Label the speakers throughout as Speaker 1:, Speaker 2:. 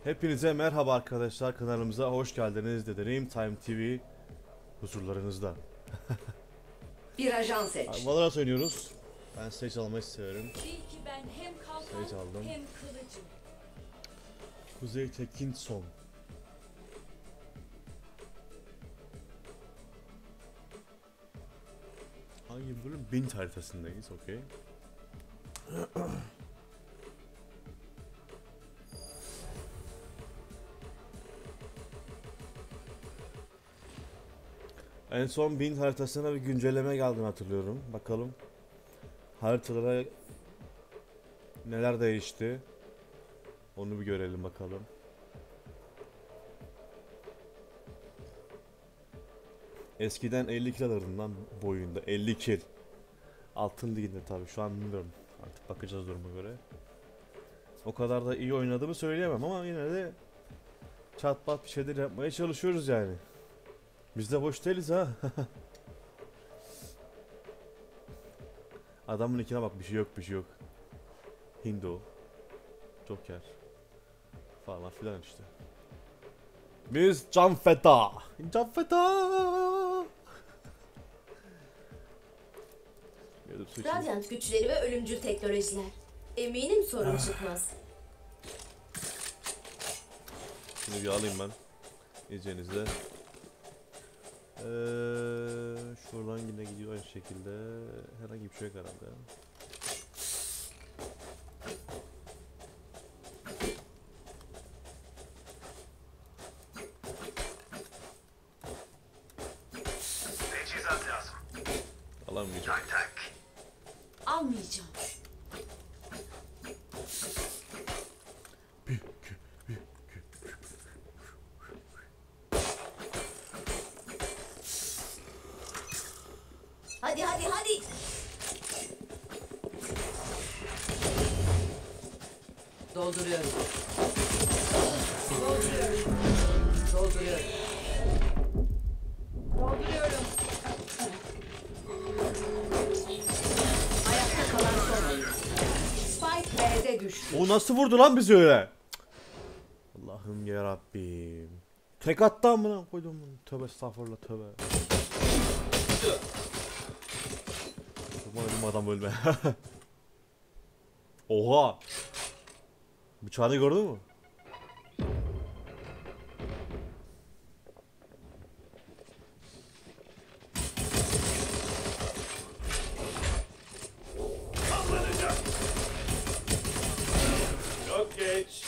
Speaker 1: Hepinize merhaba arkadaşlar, kanalımıza hoş geldiniz. Dream Time TV huzurlarınızda.
Speaker 2: Bir ajan seç.
Speaker 1: Valorant oynuyoruz. Ben Sage almayı severim.
Speaker 3: Çünkü ben hem kalkan
Speaker 1: Sage aldım.
Speaker 3: hem kılıcım.
Speaker 1: Kuzey Tekinson. Hangi bölüm? Bint haritasındayız, okey. En son Bint haritasına bir güncelleme geldiğini hatırlıyorum. Bakalım haritalara neler değişti. Onu bir görelim bakalım. Eskiden 50 kill alırdım lan boyunda. 50 kill. Altın liginde tabii, şu an bilmiyorum. Artık bakacağız duruma göre. O kadar da iyi oynadığımı söyleyemem ama yine de çat pat bir şeyler yapmaya çalışıyoruz yani. Biz de boş değiliz ha. Adamın ikine bak, bir şey yok, bir şey yok. Hindu, Joker falan filan işte. Biz can feda. Can feda.
Speaker 4: Radyant güçleri ve ölümcül teknolojiler. Eminim sorun çıkmaz.
Speaker 1: Şimdi bir alayım ben izninizle. Şuradan yine gidiyor aynı şekilde. Herhangi bir şey yok herhalde.
Speaker 5: Teçhizat lazım.
Speaker 1: Alamayacağım.
Speaker 5: Tak.
Speaker 3: Almayacağım.
Speaker 4: Hadi hadi hadi.
Speaker 2: Dolduruyorum.
Speaker 3: Dolduruyorum.
Speaker 2: Dolduruyorum.
Speaker 3: Dolduruyorum.
Speaker 2: Ayakta kalan son oyuncu. Spike B'de düştü.
Speaker 1: O nasıl vurdu lan bizi öyle? Allah'ım ya Rabbim. Tek attı amına koydum bunu. Tövbe estağfurullah, tövbe. Umarım adam ölme. Oha. Bıçağını gördün mü?
Speaker 5: Çok geç.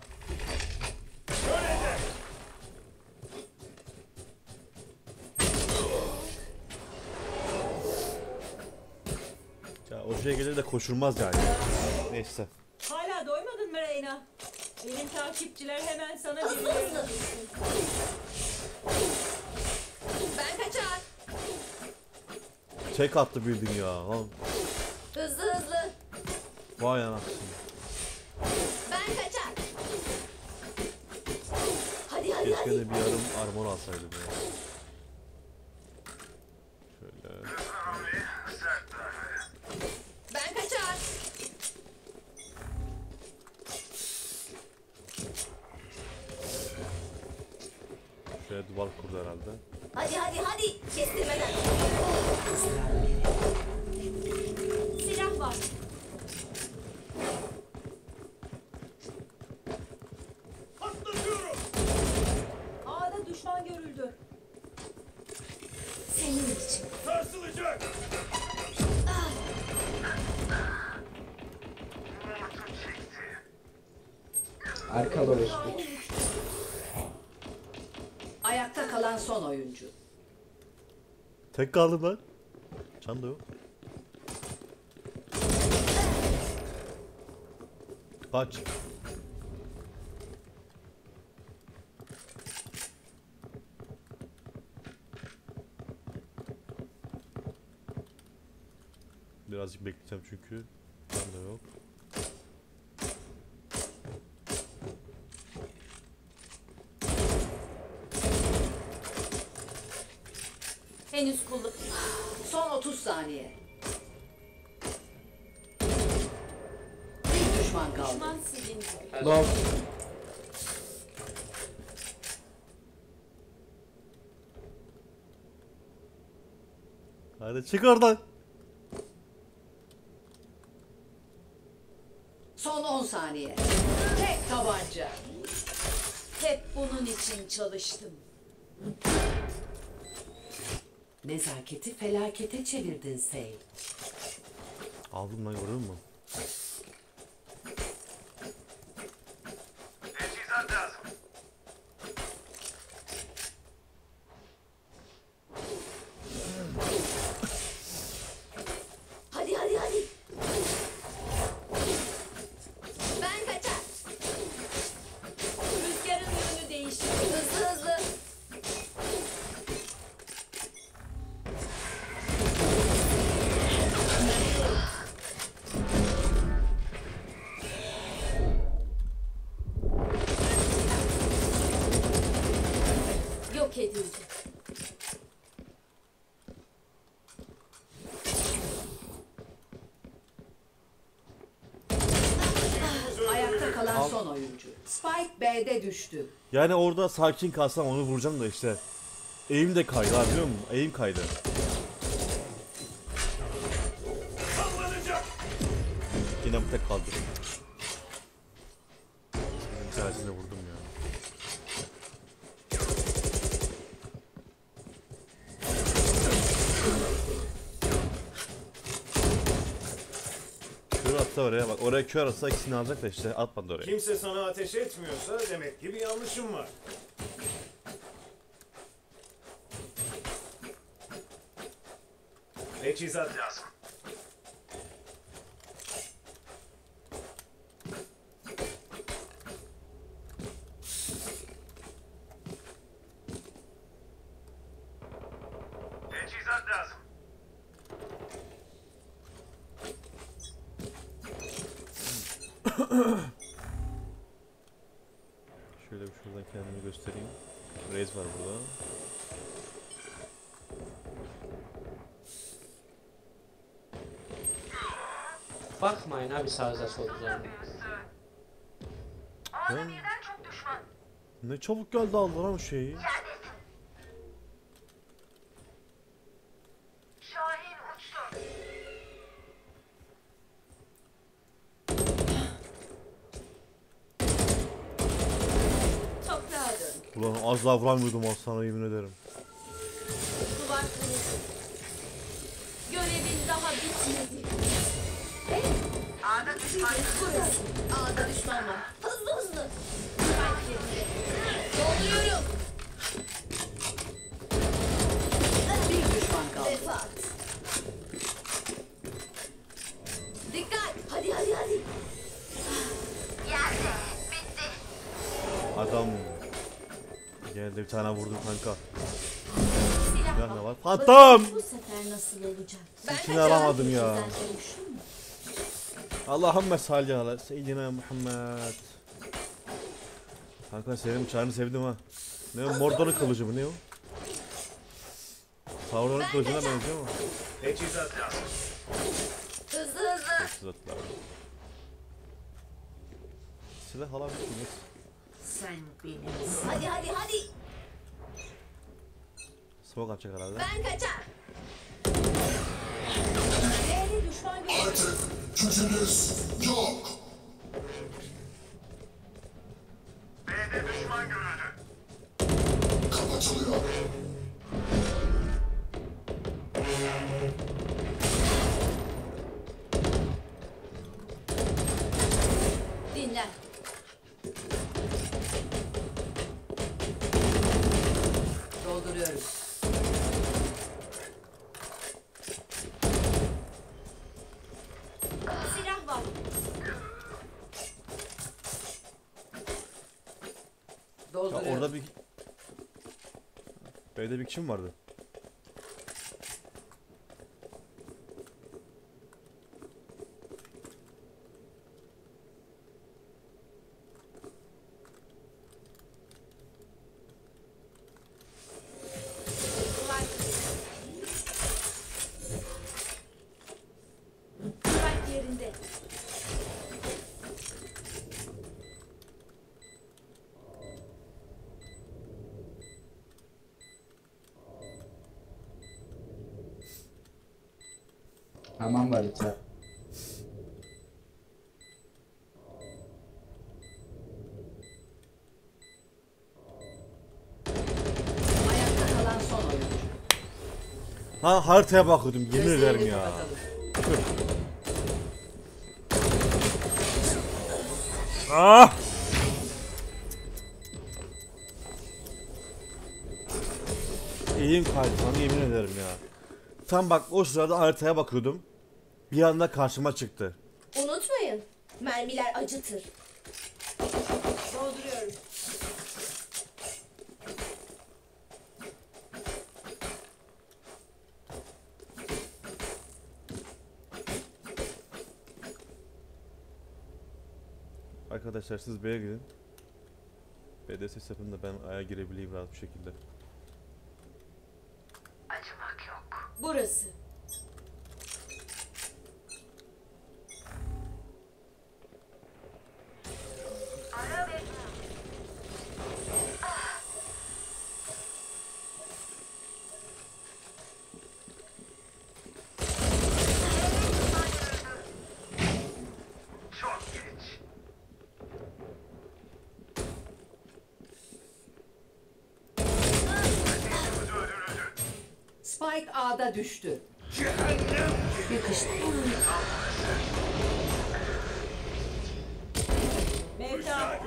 Speaker 1: Ya o şeye gelir de koşulmaz yani. Neyse.
Speaker 3: Hala doymadın mı Reyna? Benim takipçiler hemen sana
Speaker 4: Hızlı
Speaker 3: birileri
Speaker 4: hızlı. Ben kaçar.
Speaker 1: Tek attı bildin ya. Lan.
Speaker 4: Hızlı hızlı.
Speaker 1: Vay anasını.
Speaker 4: Ben kaçar. Hadi hadi
Speaker 1: Keşke
Speaker 4: hadi.
Speaker 1: de bir yarım armor alsaydım ya. Şöyle.
Speaker 5: Hamle sert darbe.
Speaker 4: Ben kaçar.
Speaker 1: Şöyle duvar kurdu herhalde.
Speaker 4: Hadi hadi hadi. Kestirmeden.
Speaker 3: silah var.
Speaker 5: Patlatıyorum.
Speaker 3: A'da düşman görüldü.
Speaker 4: Senin için.
Speaker 5: Sarsılacak. Mortu çekti.
Speaker 6: Arka barıştık.
Speaker 2: Ayakta kalan son oyuncu.
Speaker 1: Tek kaldım lan. Can da yok. Kaç. Birazcık bekleyeceğim çünkü can da yok.
Speaker 3: Henüz kullan.
Speaker 2: Son 30 saniye. Bir düşman kaldı.
Speaker 3: Düşman silindi.
Speaker 6: Love.
Speaker 1: Hadi çık oradan.
Speaker 2: Son 10 saniye. Tek tabanca.
Speaker 4: Hep bunun için çalıştım.
Speaker 2: Nezaketi felakete çevirdin Sage.
Speaker 1: Aldım lan, gördün mü?
Speaker 5: Teçhizat lazım.
Speaker 4: Hadi hadi hadi. Ben kaçar. Rüzgarın yönü değişiyor. Hızlı hızlı. Yok edildi.
Speaker 2: Ayakta kalan son oyuncu. Spike B'de düştü.
Speaker 1: Yani orada sakin kalsam onu vuracağım da işte. Eğim de kaydı abi, biliyor musun? Eğim kaydı.
Speaker 5: Sallanacak.
Speaker 1: Yine bu tek kaldı. Bir tanesine vurdum ya. Kör atsa oraya bak. Oraya kör atsa ikisini alacak da işte atmadı oraya.
Speaker 5: Kimse sana ateş etmiyorsa demek ki bir yanlışım var. Teçhizat lazım. Teçhizat lazım.
Speaker 1: Şöyle bir şuradan kendimi göstereyim. Raze var burada.
Speaker 6: Bakmayın abi sağınıza solunuza.
Speaker 1: Ne? Ne çabuk geldi aldı lan o şeyi.
Speaker 5: Şahin uçtu.
Speaker 4: Toprağa dön.
Speaker 1: Ulan az daha vuramıyordum sana, yemin ederim.
Speaker 4: Duvar kırıldı. Görevin daha bitmedi.
Speaker 5: A'da düşman.
Speaker 4: Burası. A'da düşman var. Hızlı hızlı. Spike yerinde. Dolduruyorum.
Speaker 2: Bir düşman kaldı.
Speaker 4: Vefat. Dikkat. Hadi hadi hadi.
Speaker 1: Adam geldi, bir tane vurdum kanka.
Speaker 4: Silah
Speaker 1: Ya ne
Speaker 4: var.
Speaker 1: var? Fantom!
Speaker 4: Bu sefer nasıl olacak?
Speaker 1: İçini alamadım ya.
Speaker 4: Güzel konuştun mu?
Speaker 1: Allahümme salli ala seyyidina Muhammed. Kanka senin çağrını sevdim ha. Ne o, Mordor'un kılıcı mı ne o? Sauron'un kılıcına benziyor mu?
Speaker 5: Teçhizat lazım.
Speaker 4: Hızlı hızlı.
Speaker 1: Sıratlar. Silah alabilir miyiz?
Speaker 2: Sen benim.
Speaker 4: Hadi hadi hadi.
Speaker 1: Smoke atacak herhalde.
Speaker 4: Ben kaçar. B'de düşman görüyorum.
Speaker 5: B'de düşman görüldü.
Speaker 4: Dinlen.
Speaker 2: Dolduruyorum.
Speaker 4: Silah var.
Speaker 1: Ya
Speaker 2: Dolduruyorum.
Speaker 1: orada bir... B'de bir kişi mi vardı?
Speaker 4: Duvar. Spike yerinde.
Speaker 7: Tamam var biter.
Speaker 2: Ayakta kalan son oyuncu.
Speaker 1: Ha haritaya bakıyordum yemin ederim
Speaker 2: Gözlerini
Speaker 1: ya.
Speaker 2: kapatalım.
Speaker 1: Ah! Elim kaydı sana yemin ederim ya. Tam bak o sırada haritaya bakıyordum. Bir anda karşıma çıktı.
Speaker 4: Unutmayın. Mermiler acıtır.
Speaker 3: Dolduruyorum.
Speaker 1: Arkadaşlar siz B'ye gidin. B'de ses yapın da ben A'ya girebileyim rahat bir şekilde.
Speaker 5: Acımak yok.
Speaker 3: Burası.
Speaker 5: Ara ve çok geç. Rakibimiz öldürüldü.
Speaker 2: Spike A'da düştü. Yakıştı.
Speaker 3: Mevta.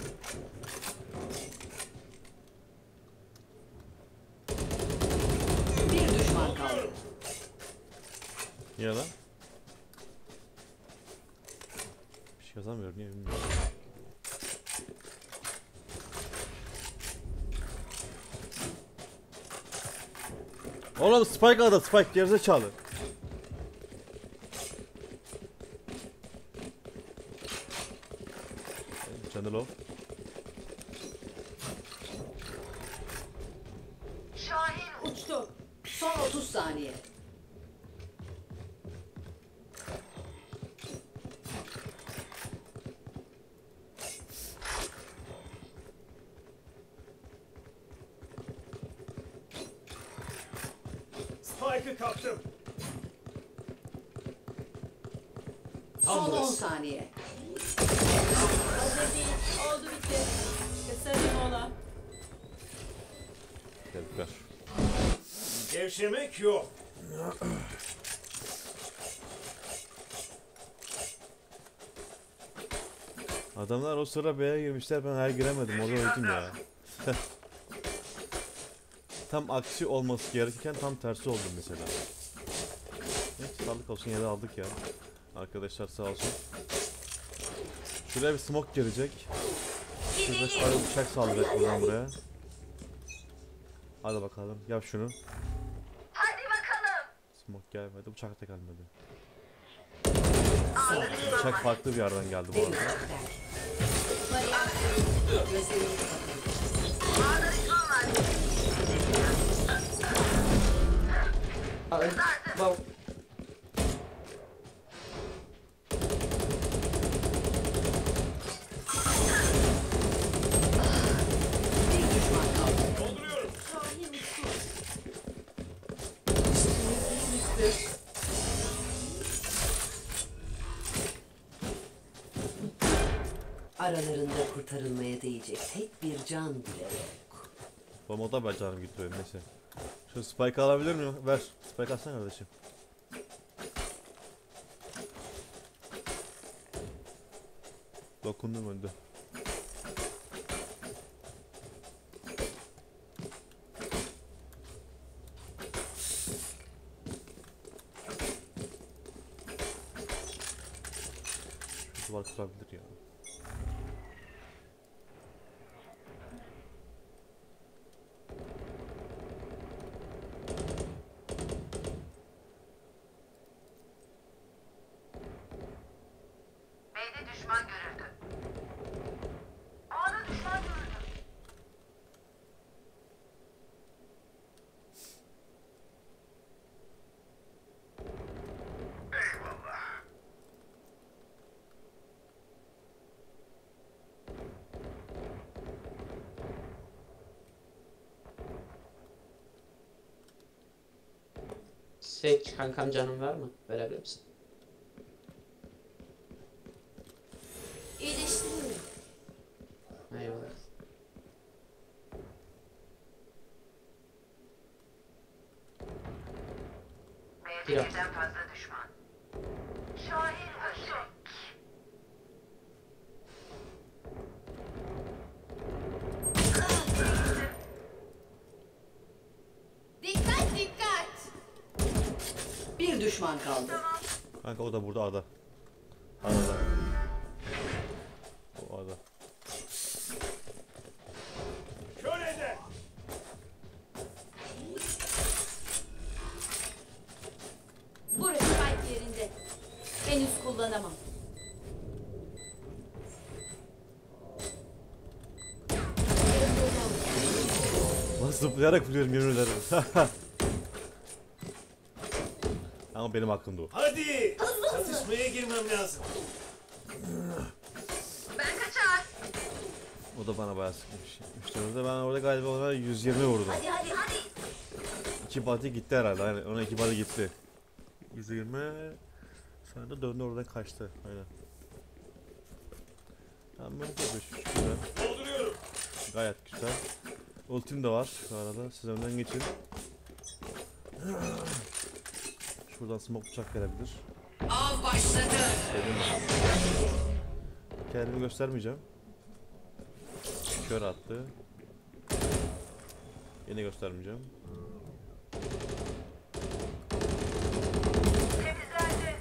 Speaker 2: Bir düşman kaldı.
Speaker 1: Niye lan? Bir şey yazamıyorum niye bilmiyorum. Oğlum Spike A'da Spike gerizekalı. Channel off.
Speaker 5: Şahin
Speaker 3: Uçtu.
Speaker 2: Son 30 saniye.
Speaker 5: Spike'ı kaptım.
Speaker 2: Son 10 saniye.
Speaker 3: Hazır değil. Oldu bitti. Kısa bir mola.
Speaker 1: Tebrikler.
Speaker 5: Gevşemek yok.
Speaker 1: Adamlar o sıra B'ye girmişler ben A'ya giremedim orada öldüm ya. Tam aksi olması gerekirken tam tersi oldu mesela. Neyse sağlık olsun ya da aldık ya. Arkadaşlar sağ olsun. Şuraya bir smoke gelecek. Şurada şöyle bıçak saldıracak buradan buraya. Hadi bakalım yap şunu.
Speaker 5: Hadi bakalım.
Speaker 1: Smoke gelmedi bıçak da gelmedi. Bıçak farklı bir yerden geldi bu arada.
Speaker 2: Gözlerini kapatalım.
Speaker 5: Ağda düşman var.
Speaker 6: Ay, bak.
Speaker 2: Bir düşman kaldı.
Speaker 3: Şahin uçtu.
Speaker 2: Aralarında kurtarılmaya değecek tek bir can bile yok.
Speaker 1: Bu moda ben canım gitti neyse. Şu spike alabilir miyim? Ver. Spike alsana kardeşim. Dokundum öldü. Şu duvar kırabilir ya.
Speaker 5: B'de düşman görüldü. Ağda düşman görüldü. Eyvallah.
Speaker 6: Seç kankam, canım var mı? Verebilir misin?
Speaker 4: İyileştiriyorum.
Speaker 6: Eyvallah.
Speaker 5: B'de
Speaker 6: Biraz.
Speaker 5: birden fazla düşman. Şahin başı.
Speaker 4: Dikkat dikkat.
Speaker 2: Bir düşman kaldı.
Speaker 1: Kanka o da burada A'da. A'da. O A'da.
Speaker 4: Burası spike yerinde. Henüz kullanamam.
Speaker 1: Nasıl zıplayarak biliyorum yemin ederim. Ama benim hakkımda o.
Speaker 7: Hadi! Çatışmaya girmem lazım.
Speaker 5: Ben kaçar.
Speaker 1: O da bana bayağı sıkmış. İşte orada ben orada galiba ona 120 vurdum.
Speaker 5: Hadi hadi hadi.
Speaker 1: 2 body gitti herhalde. Aynen ona 2 body gitti. 120 sonra da döndü oradan kaçtı. Aynen. Tamam ben de güzel.
Speaker 7: Dolduruyorum.
Speaker 1: Gayet güzel. Ultim de var bu arada. Siz önden geçin. Şuradan smoke bıçak gelebilir.
Speaker 2: Av başladı.
Speaker 1: Kendimi göstermeyeceğim. Kör attı. Yine göstermeyeceğim.
Speaker 5: Temizlendi.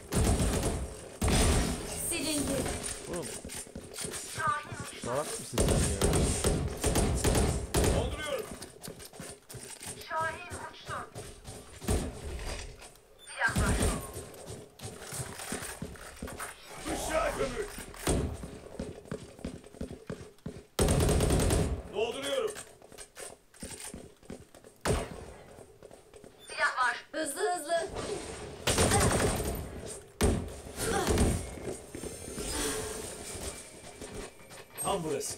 Speaker 4: Silindi.
Speaker 1: Oğlum
Speaker 5: Şahin uçtu.
Speaker 1: salak mısın sen ya?
Speaker 7: Dolduruyorum.
Speaker 5: Şahin uçtu. Silah var.
Speaker 7: Kuşağı kömür. Dolduruyorum.
Speaker 5: Silah var.
Speaker 4: Hızlı hızlı.
Speaker 7: Tam burası.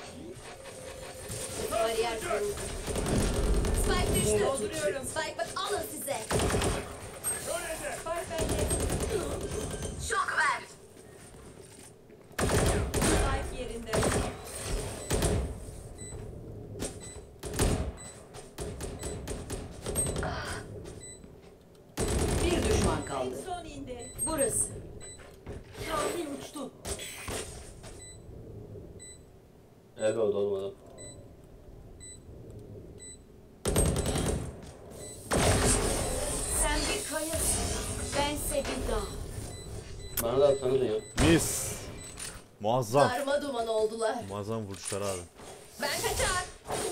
Speaker 4: Bariyer kuruldu. Spike düştü.
Speaker 3: Dolduruyorum.
Speaker 4: Spike bak alın size.
Speaker 7: Şöyle
Speaker 3: Spike bende.
Speaker 5: Şok ver.
Speaker 3: Spike yerinde.
Speaker 2: Bir düşman
Speaker 3: En
Speaker 2: kaldı.
Speaker 3: son indi.
Speaker 4: Burası.
Speaker 3: Şahin uçtu.
Speaker 6: Evet, o da olmadı.
Speaker 4: Sen bir kayasın. Bense bir dağ.
Speaker 6: Bana da atsanız ya.
Speaker 1: Mis. Muazzam.
Speaker 4: Darma duman oldular.
Speaker 1: Muazzam vuruşlar abi.
Speaker 4: Ben kaçar.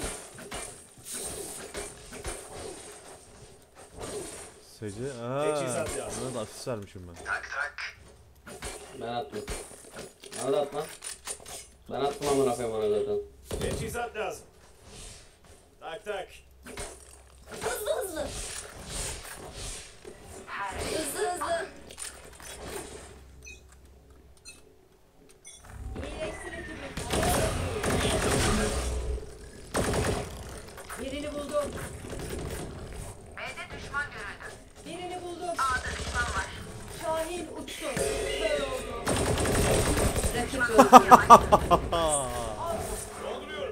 Speaker 1: Sece.
Speaker 7: Teçhizat lazım.
Speaker 1: Buna da asist vermişim ben.
Speaker 5: Tak tak.
Speaker 6: Ben attım. Bana da atma. Ben attım amına koyayım ona zaten.
Speaker 7: Teçhizat lazım. Tak tak.
Speaker 4: Hızlı hızlı. Hızlı hızlı.
Speaker 3: İyileştir ekibi. Birini buldum.
Speaker 5: B'de düşman görüldü.
Speaker 3: Birini buldum.
Speaker 5: A'da düşman var.
Speaker 3: Şahin uçtu. Kör oldu.
Speaker 2: Rakip öldü.
Speaker 7: Dolduruyorum.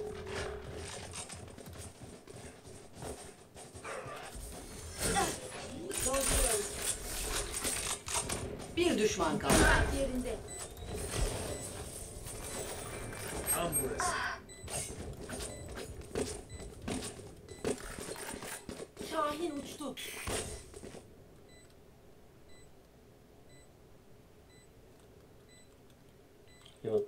Speaker 3: Dolduruyorum.
Speaker 2: Bir düşman kaldı.
Speaker 3: Spike yerinde.
Speaker 7: Tam burası.
Speaker 3: Şahin uçtu.
Speaker 6: Yok.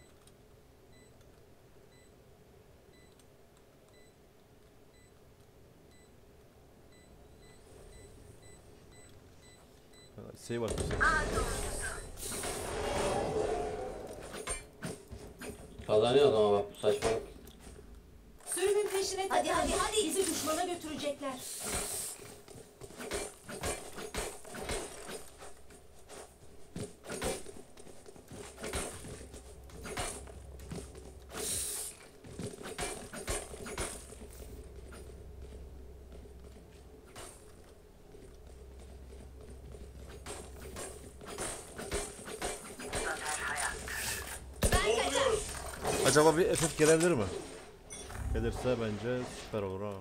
Speaker 1: Şey var.
Speaker 6: Kazanıyoruz ama bak, bu saçmalık.
Speaker 3: Sürünün peşine
Speaker 4: Hadi,
Speaker 3: takılın.
Speaker 4: hadi, hadi.
Speaker 3: Bizi düşmana götürecekler.
Speaker 1: Acaba bir FF gelebilir mi? Gelirse bence süper olur ha.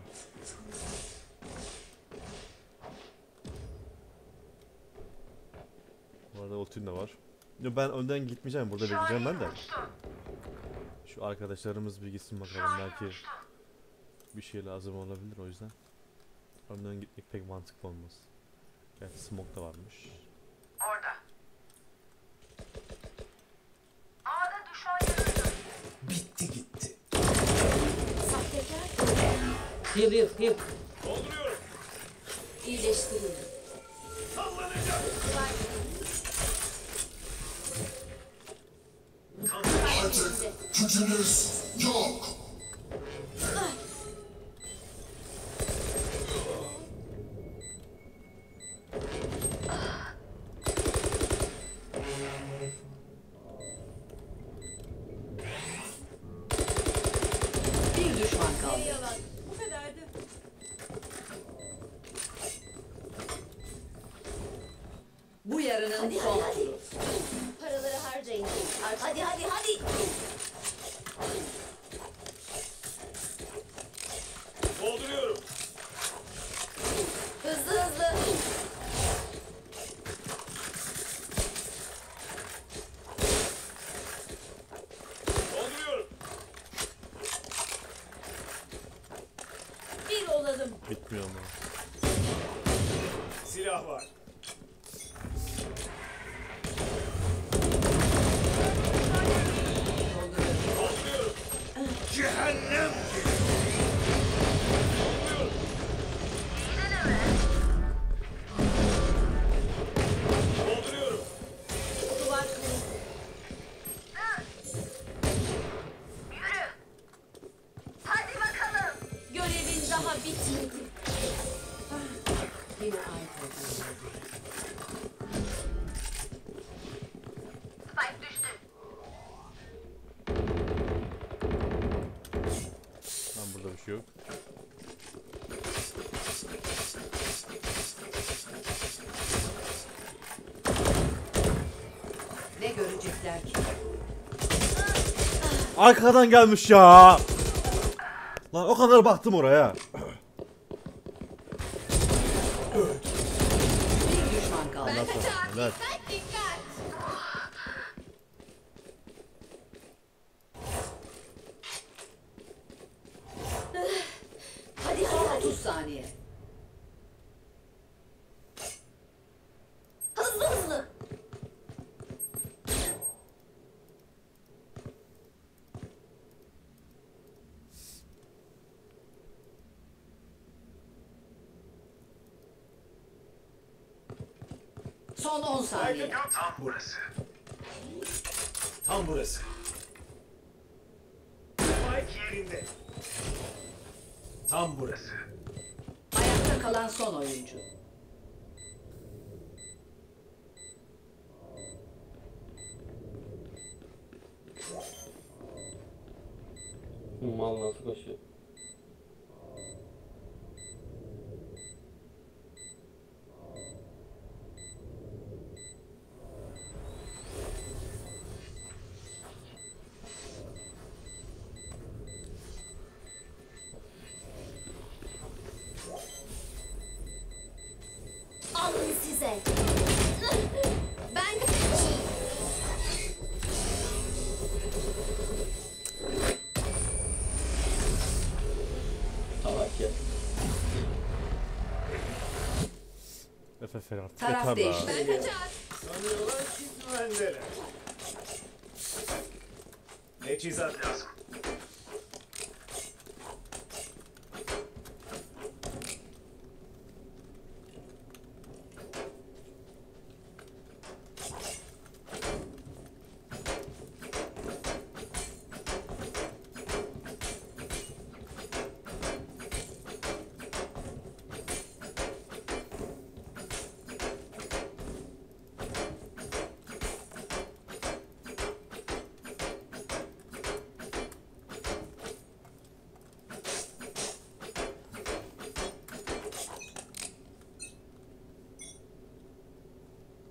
Speaker 1: Bu arada ultim de var. Yo, ben önden gitmeyeceğim, burada bekleyeceğim ben de. Şu arkadaşlarımız bir gitsin bakalım, belki bir şey lazım olabilir, o yüzden. Önden gitmek pek mantıklı olmaz. Gerçi smoke da varmış.
Speaker 5: Orada. A'da düşman görüldü.
Speaker 7: Bitti gitti.
Speaker 4: Sahtekar
Speaker 6: Heal.
Speaker 7: Dolduruyorum.
Speaker 4: iyileştirildi.
Speaker 7: Sallanacak.
Speaker 8: Gücünüz yok.
Speaker 2: Bir düşman kaldı.
Speaker 3: Yalan. Bu kadardı.
Speaker 2: Bu yarının son turu.
Speaker 4: Paraları harcayın. Hadi.
Speaker 7: Dolduruyorum.
Speaker 4: Hızlı.
Speaker 7: Dolduruyorum.
Speaker 3: Bir olalım.
Speaker 1: Bitmiyor ama.
Speaker 7: Silah var. Dolduruyorum. Cehennem gibi. Dolduruyorum. Dolduruyorum.
Speaker 3: Duvar kırıldı.
Speaker 5: Yürü. Hadi bakalım.
Speaker 3: Görevin daha bitmedi.
Speaker 2: Yine ait olduğu.
Speaker 5: Spike düştü.
Speaker 1: Lan burada bir şey yok.
Speaker 2: Ne görecekler ki?
Speaker 1: Arkadan gelmiş ya. Lan o kadar baktım oraya.
Speaker 2: Bir düşman kaldı.
Speaker 1: Evet.
Speaker 4: Dikkat.
Speaker 2: Son 30 saniye.
Speaker 4: Hızlı.
Speaker 2: Son 10 saniye.
Speaker 7: Tam burası. Tam burası. Spike yerinde. Tam burası.
Speaker 2: Ayakta kalan son oyuncu.
Speaker 6: Mal nasıl koşuyor?
Speaker 4: Alın size. Ben
Speaker 6: Salak ya.
Speaker 1: FF artık
Speaker 2: Taraf
Speaker 1: yeter
Speaker 2: değişti.
Speaker 1: daha.
Speaker 4: kaçar.
Speaker 7: Sanıyorlar ki güvendeler. Teçhizat lazım.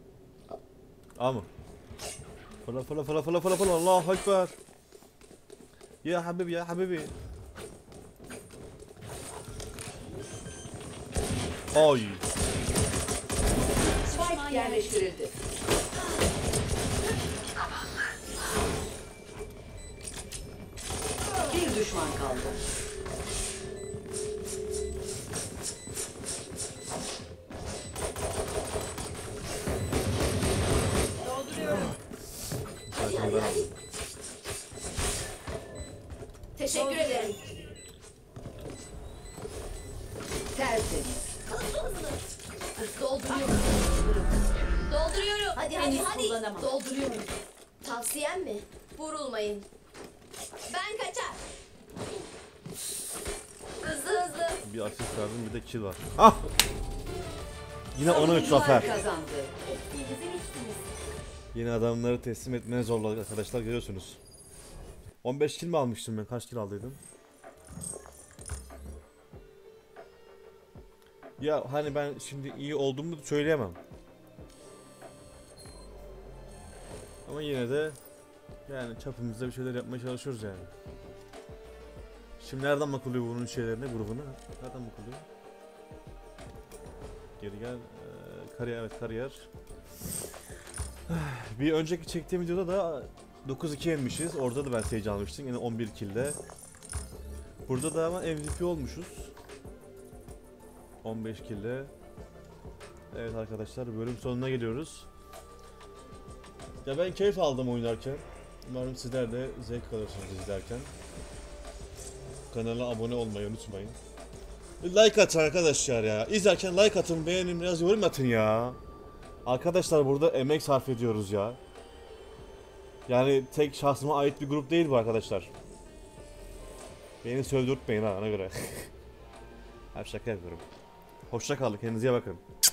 Speaker 1: A mı? Fırla Allahu Ekber. Ya Habibi ya Habibi. Oy.
Speaker 2: Spike yerleştirildi. Bir düşman kaldı.
Speaker 3: Dolduruyorum.
Speaker 1: Sakin ben aldım.
Speaker 4: Teşekkür ederim.
Speaker 2: Tertemiz.
Speaker 4: Hızlı hızlı. Dolduruyorum. Dolduruyorum. Hadi hadi
Speaker 3: Henüz
Speaker 4: hadi.
Speaker 3: kullanamam.
Speaker 4: Dolduruyorum. Tavsiyem mi? Vurulmayın. Ben kaçar. Hızlı hızlı.
Speaker 1: Bir asist verdim bir de kill var. Ah! Yine 13
Speaker 2: Savunucular
Speaker 1: zafer.
Speaker 2: kazandı.
Speaker 4: Ettiğinizi biçtiniz.
Speaker 1: Yine adamları teslim etmeye zorladık arkadaşlar, görüyorsunuz. 15 kill mi almıştım ben? Kaç kill aldıydım? Ya hani ben şimdi iyi olduğumu söyleyemem. Ama yine de yani çapımızda bir şeyler yapmaya çalışıyoruz yani. Şimdi nereden bakılıyor bunun şeylerine, grubuna? Nereden bakılıyor? Geri gel. Kariyer, evet kariyer. Bir önceki çektiğim videoda da 9-2 yenmişiz. Orada da ben stage almıştım. Yine 11 kill'de. Burada da ama MVP olmuşuz. 15 kill'de. Evet arkadaşlar, bölüm sonuna geliyoruz. Ya ben keyif aldım oynarken. Umarım sizler de zevk alırsınız izlerken. Kanala abone olmayı unutmayın. Like atın arkadaşlar ya. İzlerken like atın, beğenin, biraz yorum atın ya. Arkadaşlar burada emek sarf ediyoruz ya. Yani tek şahsıma ait bir grup değil bu arkadaşlar. Beni sövdürtmeyin ha, ona göre. Hep şaka yapıyorum. Hoşça kalın, kendinize iyi bakın.